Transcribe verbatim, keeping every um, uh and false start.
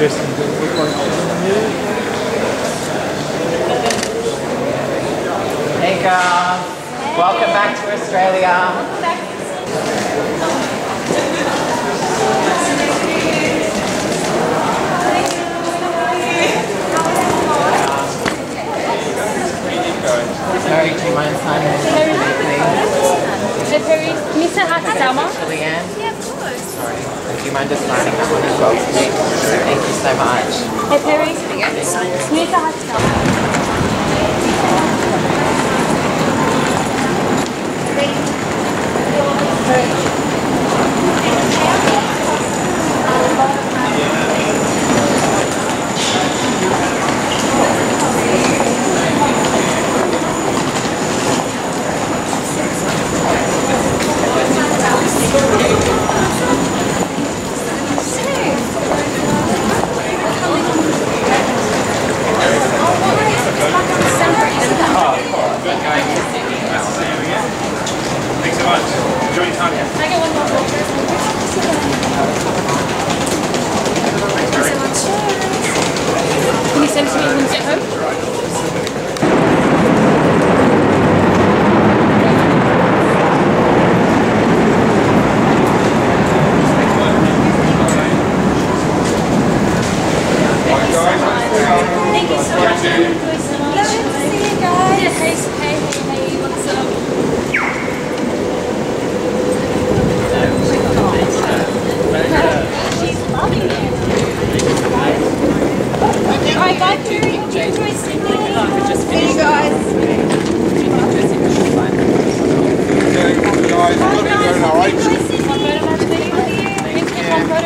Jesy doesn't look like she's in the mood. Hey girls, hey. Welcome back to Australia. Welcome back. Perrie, do you mind signing in for me, please? Hey Perrie, can you say hi to Selma? Leanne? Yeah, of course. Sorry. Do you mind just signing that one as well, please? Thank you so much. Hey Perrie, can you say hi to Selma? Thanks so much. Enjoy your time. Can I get one more photo? Thanks so much. Can you send it to me when you get home? Thank you so much.